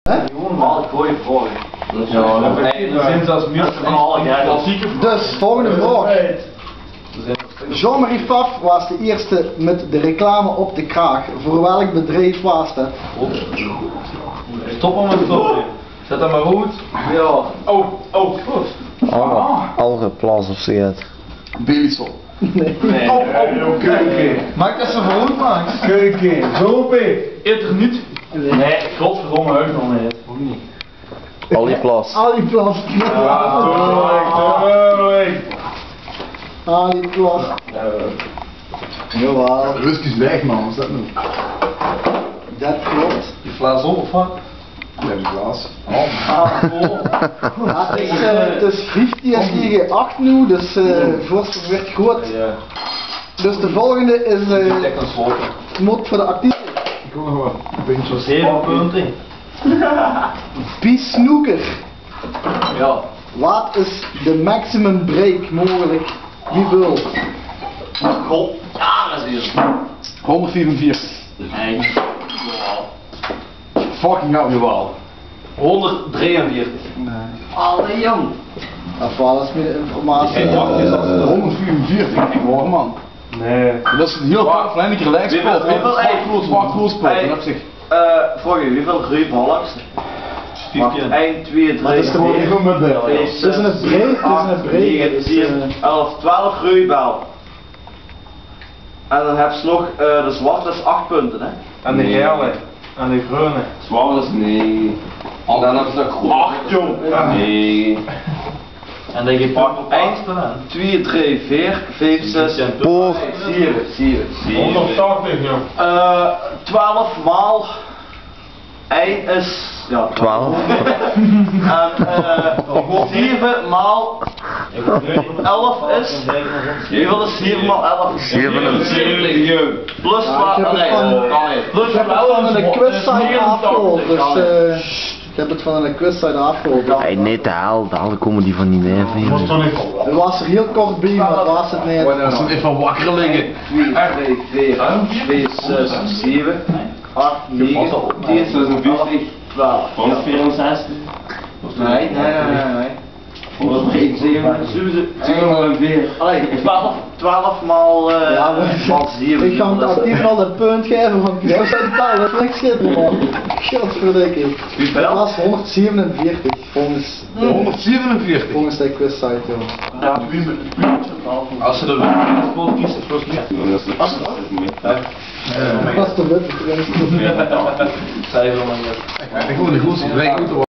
Normaal gooie vragen. Ja, dat zijn zelfs meer klassieke vragen. Dus, volgende vraag. Jean-Marie Pfaff was de eerste met de reclame op de kraag. Voor welk bedrijf was dat? Stop hem met stop. Zet hem maar goed. Ja. Oh, goed. Algeplas of zoiets. Belisol. Nee. Keuken. Maak dat zo goed, Max. Keuken. Zo eet er niet. Nee, godverdomme heus nog niet. Ook niet. Aliplas. Aliplas. Aliplas. Jawel. Rust is weg, man, wat is dat nu? Dat klopt. Je fles op of wat? Ja, een glas. Het is 50 tegen 8 nu, dus voorsprong werd groot. Ja. Dus de volgende is Lekker slopen. mod voor de actieve. Ik wil nog wat puntjes. 7 punten. Biesnoeker. Ja. Wat is de maximum break mogelijk? Hoeveel? God. Ja, dat is hier. 144. Nee. Fucking hell, jawel. 143. Nee. Allee jong. Dat is meer de informatie. 144, echt waar, man. Nee. Dat is een heel paar kleine gelijk spel. Hoeveel- Zwart cool spel. Hey. Dat heb ik. Vraag je, hoeveel groeiballen? 1, 2, 3, Dat is toch wel 4, even met deel. 5, 6, Het is een breed, het is 8, een breed. 9, 10, 11, 12 groeibal. En dan heb je nog, de zwarte is 8 punten, hè? En de gele. En de groene. Zwaar is 9. En dan hebben ze nog groen. 8 jong. 9. En dan je pakt op 1 2, 3, 4, 5, 6, Poor. 7. 180 jong. 12 maal 1 is, ja, 12. En 7 maal 11 is, hoeveel is 7 maal 11? 77. Plus wat, ik heb het van- plus Ik heb het van een quizsite afgehaald, dus ik heb het van een quizsite afgehaald. Hey, nee, de hel komen die van die neven. Er was er heel kort bij, maar dat was het niet. Dat is even wakker liggen. 2, 3, 4, 5, 6, 7, 8, 9, 10, 11, 12. 164. Nee. 12 maal Ja, maal 7. Ik ga hem actief al een punt geven, want ik zijn taal, dat is niks schitteren, man. Godverdikke. Dat was 147 volgens de quizsite, joh. Als ze de witte kiest, is het vast niet. Dat was de witte trouwens. Cijfer maar niet. Ik wil de goedste break moeten